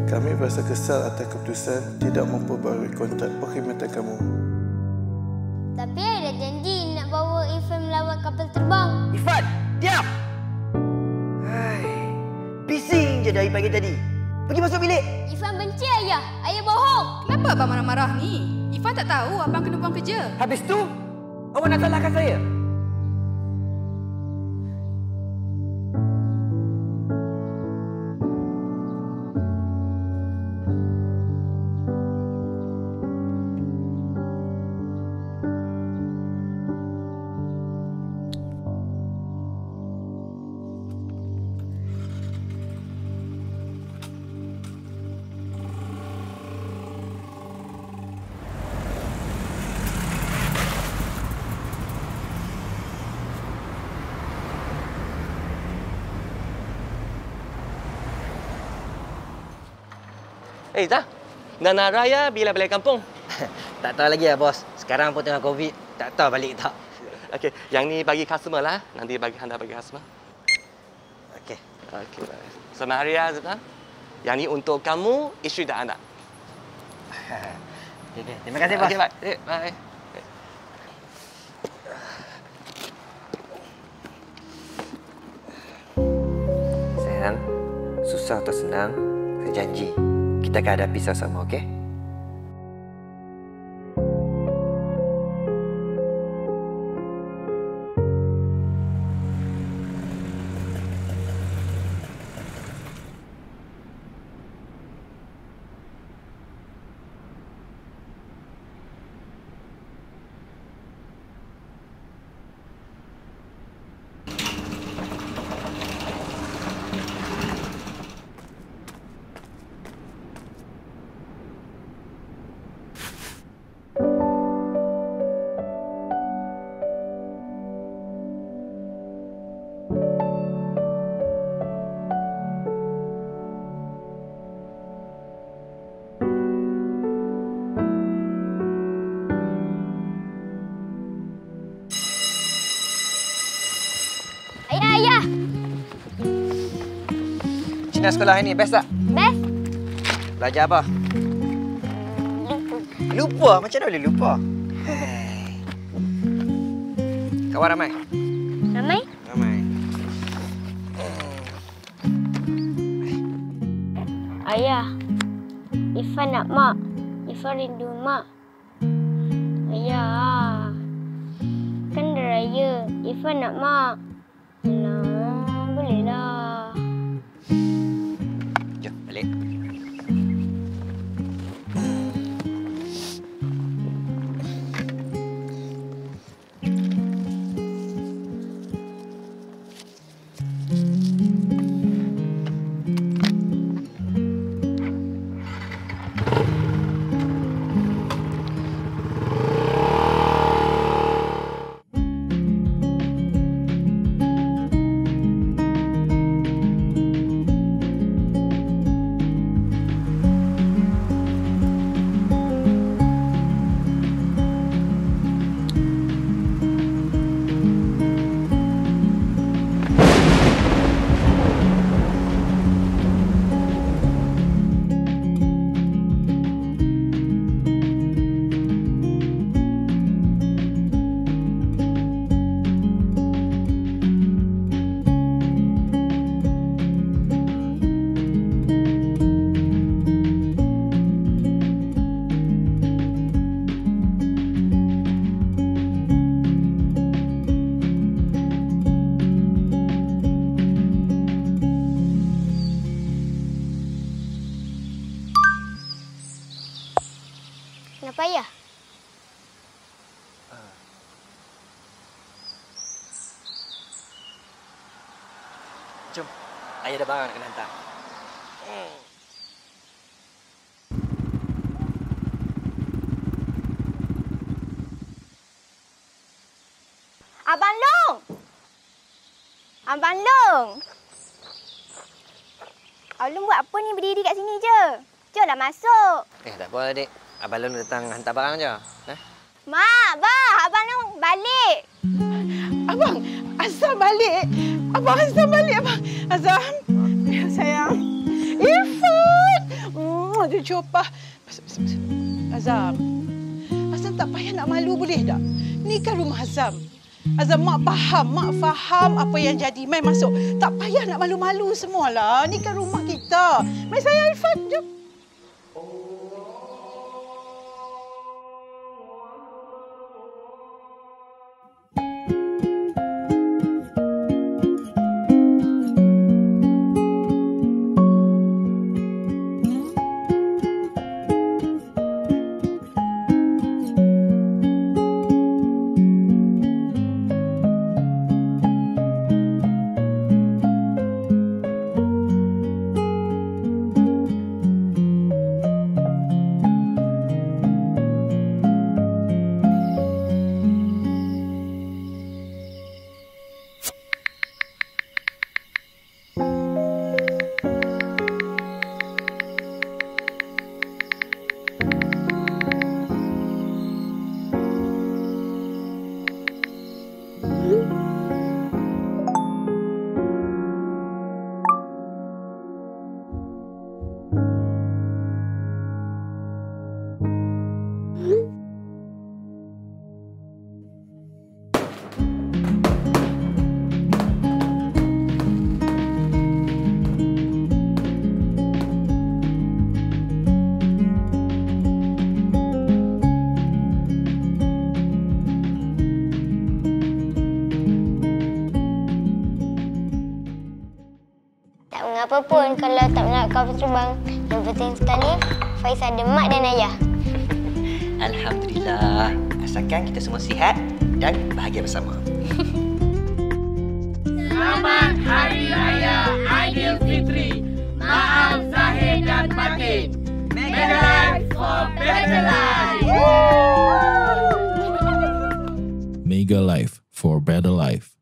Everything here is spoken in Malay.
Kami berasa kesal atas keputusan tidak memperbarui kontrak perkhidmatan kamu. Tapi ada janji nak bawa Irfan melawat kapal terbang. Irfan, diam! Hai, bising je dari pagi tadi. Pergi masuk bilik. Irfan benci ayah. Ayah bohong. Kenapa abang marah-marah ni? Ifan tak tahu abang kena buang kerja. Habis tu, awak nak salahkan saya? Zah, Nana Raya bila balik kampung? Tak tahu lagi lah, bos. Sekarang pun tengah COVID. Tak tahu balik tak. Okey, yang ni bagi customer lah. Nanti bagi anda bagi customer. Okey. Okey, baik. Selamat hari ya, Zah. Yang ni untuk kamu, isteri dan anak. Okay. Terima kasih, bos. Okey, baik. Bye. Sayang, susah atau senang, saya janji. Kita akan hadapi sama-sama, okey? Ayah! Cina sekolah ini, best tak? Best? Belajar apa? Lupa? Macam mana boleh lupa? Kawan ramai? Ramai? Ramai. Ayah, Irfan nak mak. Irfan rindu mak. Ayah, kan dah raya. Irfan nak mak. Alah, bolehlah. Jom, balik. Kenapa ayah? Jom. Ayah ada barang nak kena hantar. Abang Long! Abang Long! Abang Long buat apa ni berdiri kat sini je? Jomlah masuk. Tak apa, adik. Abang Long datang hantar barang je. Mak, Abah, Abang Long balik. Abang, Azam balik. Abang Azam balik, Abang. Azam. Ya, sayang. Irfan. ada jopah. Azam tak payah nak malu boleh tak? Ni kan rumah Azam. Azam, mak faham apa yang jadi. Mai masuk. Tak payah nak malu-malu semualah. Ni kan rumah kita. Mai saya Irfan, jom. Apa pun kalau tak nak kapal terbang. Yang penting sekali, Faiz ada mak dan ayah. Alhamdulillah. Asalkan kita semua sihat dan bahagia bersama. Selamat Hari Raya Aidilfitri. Maaf zahir dan batin. Mega Life for Better Life. Mega Life for Better Life.